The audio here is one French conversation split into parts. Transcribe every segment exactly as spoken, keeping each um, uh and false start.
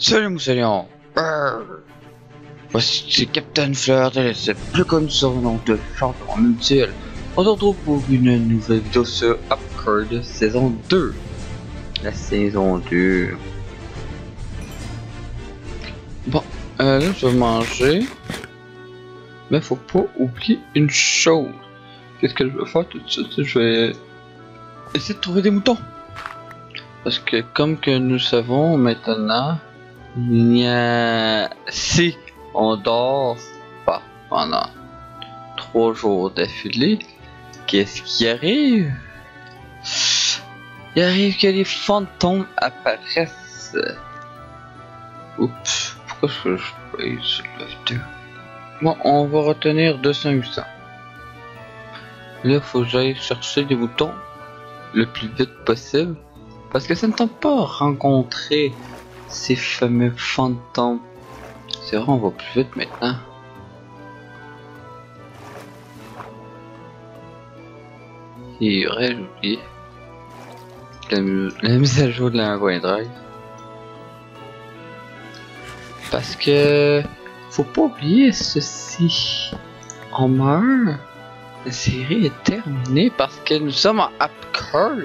Salut Moussaillon. Voici Captain Fleur de l'Est, plus connu sur le nom de Chanteur Mutuel. On se retrouve pour une nouvelle vidéo sur Upcard saison deux. La saison deux. Bon, euh, là je vais manger. Mais faut pas oublier une chose. Qu'est-ce que je vais faire tout de suite? Je vais essayer de trouver des moutons. Parce que comme que nous savons maintenant, il y a... si on dort pas pendant trois jours d'affilée, qu'est-ce qui arrive? Il arrive que les fantômes apparaissent. Oups, pourquoi je je paye sur la vidéo? Bon, on va retenir deux cents huit cents. Là, faut que j'aille chercher des moutons le plus vite possible. Parce que ça ne tente pas rencontrer ces fameux fantômes. C'est vrai, on va plus vite maintenant. C'est vrai, j'ai oublié. La, la mise à jour de la OneDrive. Parce que... faut pas oublier ceci. On meurt. La série est terminée parce que nous sommes en Upcard.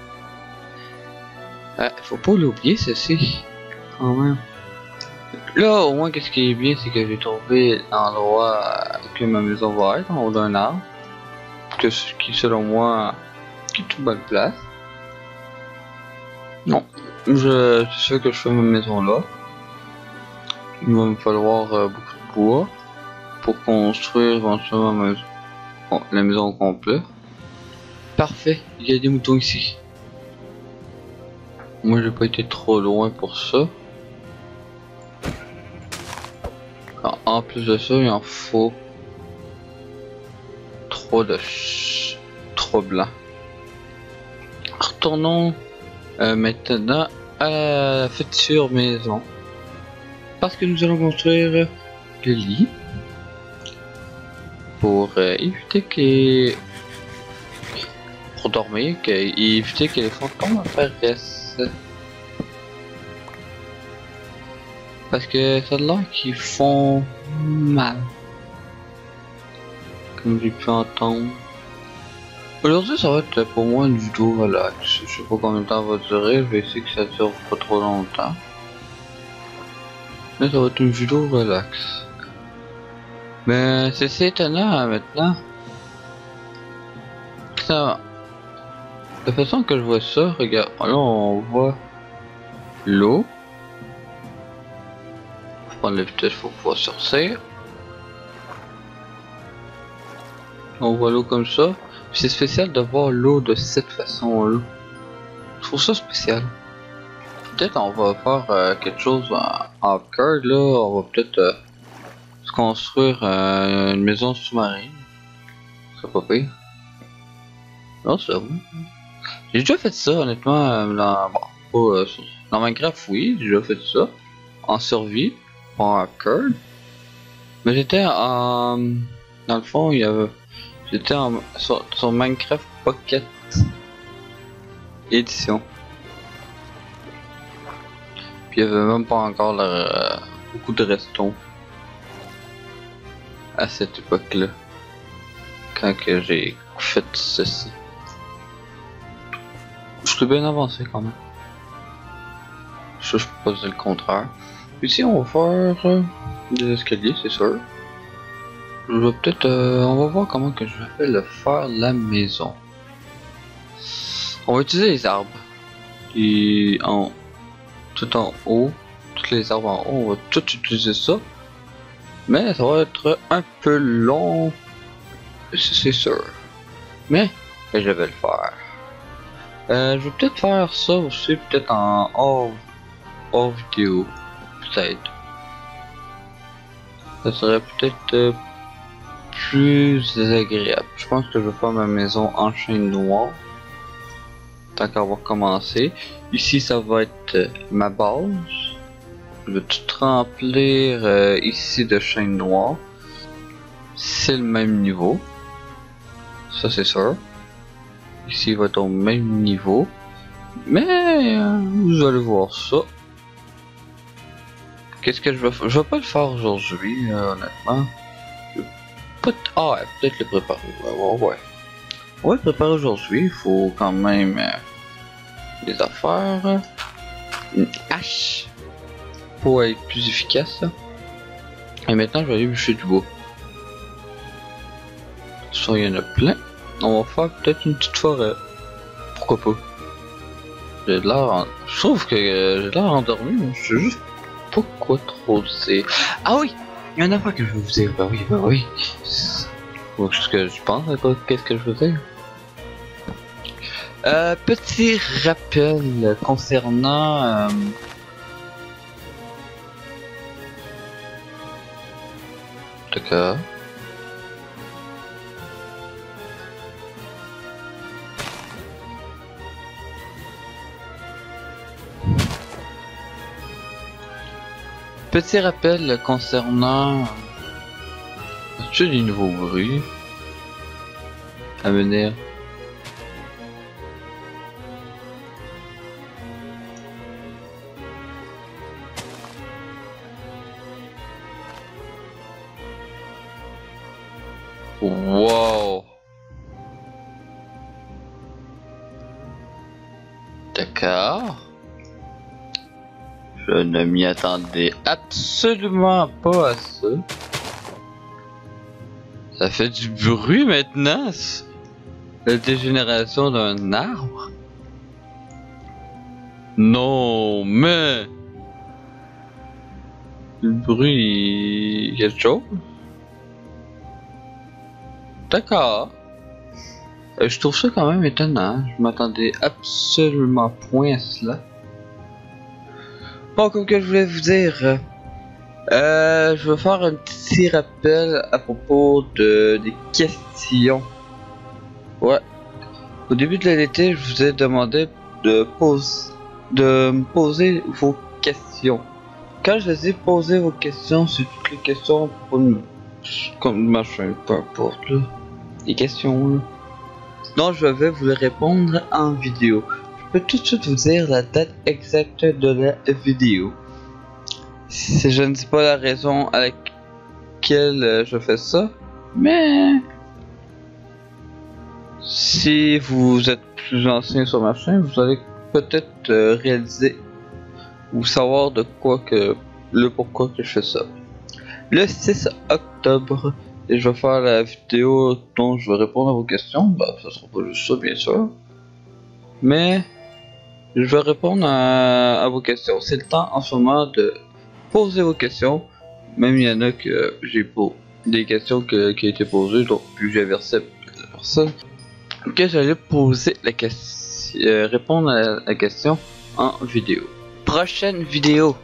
Euh, faut pas l'oublier ceci. Quand même. Là, au moins, qu'est-ce qui est bien, c'est que j'ai trouvé l'endroit que ma maison va être, en haut d'un arbre. Que ce qui, selon moi, qui est une bonne place. Non, je c'est sûr que je fais ma maison là. Il va me falloir euh, beaucoup de bois pour construire éventuellement ma maison. Bon, la maison au complet. Parfait, il y a des moutons ici. Moi, j'ai pas été trop loin pour ça. Alors, en plus de ça, il en faut trois de ch... trois blancs. Retournons euh, maintenant à la future maison. Parce que nous allons construire le lit. Pour euh, éviter que... pour dormir, que... et éviter que les fantômes apparaissent. Parce que ça a l'air qu'ils font mal. Comme j'ai pu entendre. Aujourd'hui, ça va être pour moi une vidéo relax. Je sais pas combien de temps va durer. Je vais essayer que ça dure pas trop longtemps. Mais ça va être une vidéo relax. Mais c'est assez étonnant maintenant. Ça, la façon que je vois ça, regarde, là on voit l'eau. Faut prendre la vitesse pour pouvoir sortir. On voit l'eau comme ça. C'est spécial de voir l'eau de cette façon-là. Je trouve ça spécial. Peut-être on va faire euh, quelque chose en, en cœur là. On va peut-être euh, se construire euh, une maison sous-marine. C'est pas pire. Non, c'est vrai. J'ai déjà fait ça honnêtement dans, bon, pas, euh, dans Minecraft, oui, j'ai déjà fait ça en survie, en cœur. Mais j'étais en, dans le fond, il y avait, j'étais en sur, sur Minecraft Pocket édition. Puis il y avait même pas encore euh, beaucoup de restons à cette époque-là, quand que j'ai fait ceci. Je suis bien avancé quand même. Ça, je peux pas dire le contraire. Ici, on va faire euh, des escaliers, c'est sûr. Je vais peut-être, euh, on va voir comment que je vais le faire la maison. On va utiliser les arbres. Et en tout en haut, tous les arbres en haut, on va tout utiliser ça. Mais ça va être un peu long, c'est sûr. Mais je vais le faire. Euh, je vais peut-être faire ça aussi, peut-être en hors, hors vidéo, peut-être. Ça serait peut-être euh, plus agréable. Je pense que je vais faire ma maison en chêne noir. Tant qu'à avoir commencé. Ici, ça va être euh, ma base. Je vais tout remplir euh, ici de chêne noir. C'est le même niveau. Ça, c'est sûr. Ici, il va être au même niveau. Mais, euh, vous allez voir ça. Qu'est-ce que je vais faire? Je vais pas le faire aujourd'hui, euh, honnêtement. Peut ah, ouais, peut-être le préparer. Ouais, ouais, ouais. On va le préparer aujourd'hui. Il faut quand même euh, des affaires. Une hache pour être plus efficace. Là. Et maintenant, je vais aller bûcher du bois. Ça, il y en a plein. On va faire peut-être une petite forêt. Pourquoi pas? J'ai l'air en... Je trouve que euh, j'ai l'air endormi, mais je sais juste pas quoi trop c'est. Ah oui! Il y a une affaire que je veux vous dire. Bah oui, bah oui. Faut que je pense à quoi, qu'est-ce que je veux dire. Euh, petit rappel concernant... Euh... D'accord. Petit rappel concernant... As-tu des nouveaux bruits à venir? Wow. D'accord. Je ne m'y attendais absolument pas à ça. Ça fait du bruit maintenant. La dégénération d'un arbre. Non, mais... Le bruit... quelque chose? D'accord. Euh, je trouve ça quand même étonnant. Je m'attendais absolument point à cela. Bon, comme que je voulais vous dire, euh, je vais faire un petit rappel à propos de des questions. Ouais. Au début de l'été, je vous ai demandé de pose, de me poser vos questions. Quand je les ai posé vos questions, c'est toutes les questions pour une, comme machin, peu importe là. Les questions là. Donc je vais vous les répondre en vidéo. Je peux tout de suite vous dire la date exacte de la vidéo. Si je ne dis pas la raison à laquelle je fais ça, mais si vous êtes plus ancien sur ma chaîne, vous allez peut-être euh, réaliser ou savoir de quoi que le pourquoi que je fais ça. Le six octobre, et je vais faire la vidéo dont je vais répondre à vos questions. Bah, ça sera pas juste ça, bien sûr, mais je vais répondre à, à vos questions. C'est le temps en ce moment de poser vos questions. Même il y en a que j'ai pas des questions que, qui ont été posées, donc puis j'ai versé la personne que j'allais poser la question, euh, répondre à la question en vidéo. Prochaine vidéo.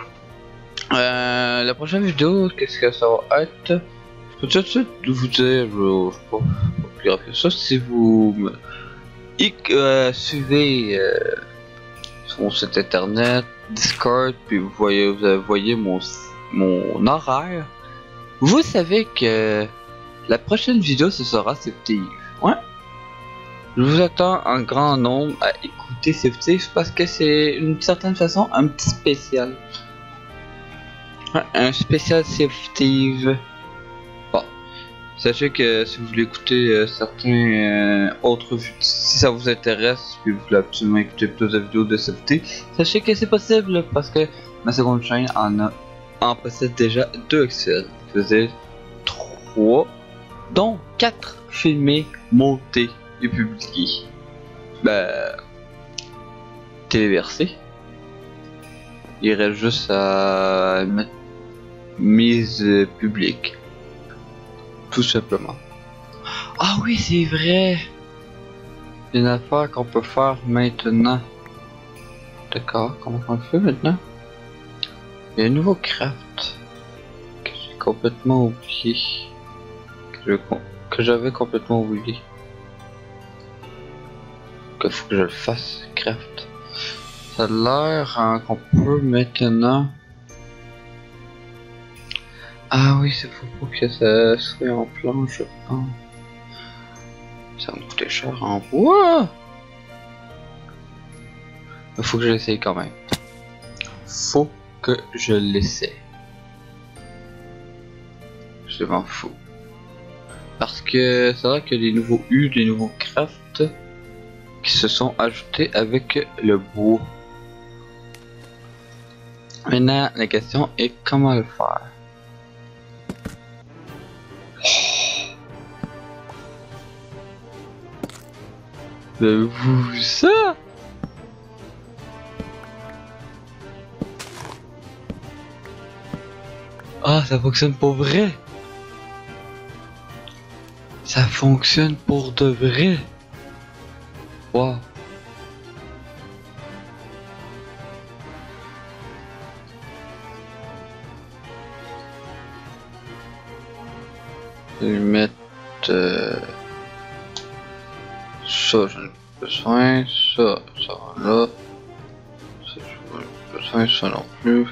Euh, la prochaine vidéo, qu'est-ce que ça va être? Je peux tout de suite vous dire, je sais pas, pas plus grave que ça, si vous me euh, suivez euh, sur mon site internet, Discord, puis vous voyez, vous voyez mon, mon horaire, vous savez que la prochaine vidéo ce sera Safety. Ouais. Je vous attends en grand nombre à écouter Safety parce que c'est d'une certaine façon un petit spécial. Ouais, un spécial Safety. Bon. Sachez que si vous voulez écouter euh, certains euh, autres vidéos, si ça vous intéresse, puis vous voulez absolument écouter plus de vidéos de Safety, sachez que c'est possible parce que ma seconde chaîne en a en possède déjà deux actuels. C'est-à-dire trois, dont quatre filmés, montés et publiés. Ben, téléversés. Il reste juste à mettre mise publique. Tout simplement. Ah oui, c'est vrai. Une affaire qu'on peut faire maintenant. D'accord, comment on le fait maintenant? Il y a un nouveau craft que j'ai complètement oublié. Que, que j'avais complètement oublié. Que faut que je le fasse, craft. Ça a l'air hein, qu'on peut maintenant. Ah oui, c'est faut pas que ça soit en planche, je pense. Ça va me coûter cher en bois. Il faut que je l'essaye quand même. Faut que je l'essaie. absolument fou. Parce que c'est vrai que les nouveaux U, les nouveaux crafts qui se sont ajoutés avec le bois. Maintenant, la question est comment le faire. Vous avez vu ça? Ah, ça fonctionne pour vrai. Ça fonctionne pour de vrai. Wow. Je vais mettre euh, ça, j'en ai besoin, ça, ça va là, ça, j'en ai besoin, ça non plus.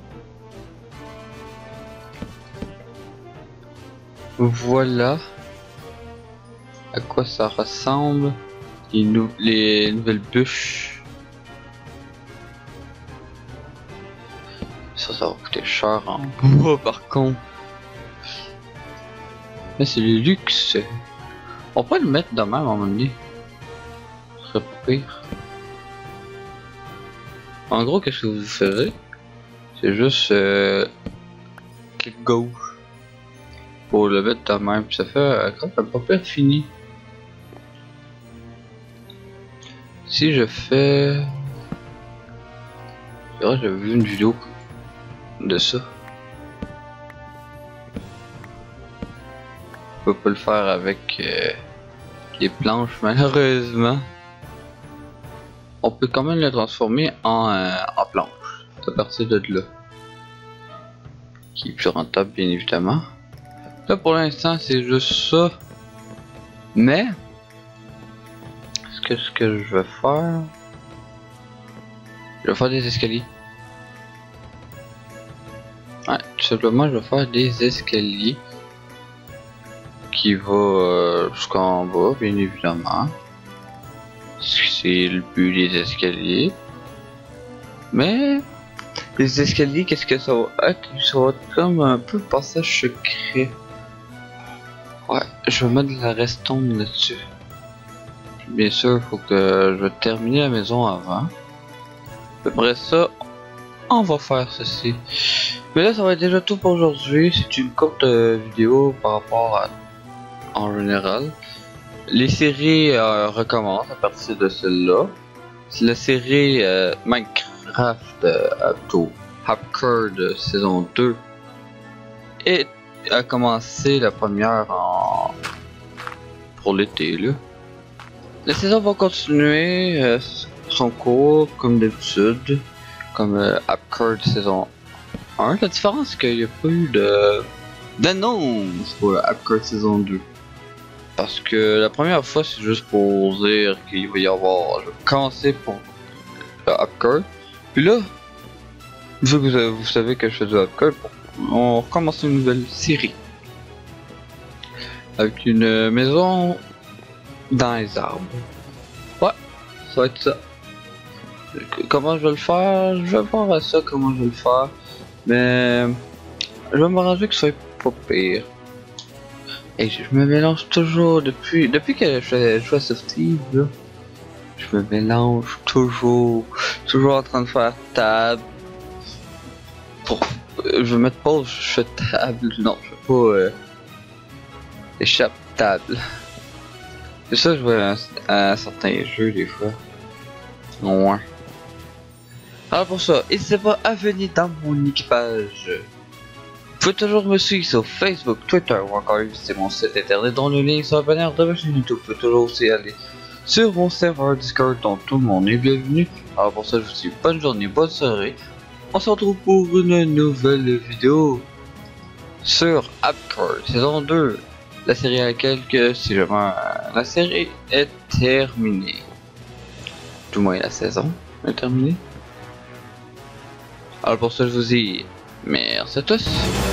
Voilà à quoi ça ressemble, les, nou les nouvelles bûches. Ça, ça va coûter cher en bois par contre. Mais c'est le luxe. On pourrait le mettre de même à un moment donné. Ce serait pas pire. En gros, qu'est-ce que vous ferez? C'est juste euh, clic gauche pour le mettre de même. Puis ça fait euh, quand même pas pire fini. Si je fais... C'est vrai, j'avais vu une vidéo de ça. On peut pas le faire avec euh, les planches malheureusement. On peut quand même le transformer en, euh, en planche à partir de là. Qui est plus rentable bien évidemment. Là pour l'instant c'est juste ça. Mais qu'est-ce que je vais faire? Je vais faire des escaliers. Ouais, tout simplement je vais faire des escaliers. Qui va euh, jusqu'en bas, bien évidemment. C'est le but des escaliers. Mais les escaliers, qu'est-ce que ça va être? Ça va être comme un peu passage secret. Ouais, je vais mettre de la redstone là-dessus. Bien sûr, il faut que je termine la maison avant. Après ça, on va faire ceci. Mais là, ça va être déjà tout pour aujourd'hui. C'est une courte euh, vidéo par rapport à en général. Les séries euh, recommencent à partir de celle-là. La série euh, Minecraft euh, Apto Hapcard de saison deux et a commencé la première en pour l'été là. La saison va continuer euh, son cours comme d'habitude, comme euh, Hapcard saison un. La différence c'est qu'il n'y a pas eu de d'annonce pour Hapcard saison deux. Parce que la première fois c'est juste pour dire qu'il va y avoir, je vais commencer pour le Hapcard. Puis là, vu que vous, avez, vous savez que je fais du Hapcard, on recommence une nouvelle série. Avec une maison dans les arbres. Ouais, ça va être ça. Comment je vais le faire? Je vais voir à ça comment je vais le faire. Mais je vais m'arranger que ce soit pas pire. Et je me mélange toujours depuis depuis que je joue à Softie, là. Je me mélange toujours, toujours en train de faire table. Pour, euh, je vais mettre pause, je fais table, non, je fais pas euh, échappe table. C'est ça, je vois à, à certains jeux des fois. Ouais. Alors pour ça, n'hésitez pas à venir dans mon équipage. Vous pouvez toujours me suivre sur Facebook, Twitter ou encore visiter mon site internet dont le lien est sur la bannière de ma chaîne YouTube. Vous pouvez toujours aussi aller sur mon serveur Discord dont tout le monde est bienvenu. Alors pour ça, je vous dis bonne journée, bonne soirée. On se retrouve pour une nouvelle vidéo sur Hapcard saison deux. La série à laquelle que si jamais euh, la série est terminée. Du moins la saison est terminée. Alors pour ça, je vous dis merci à tous.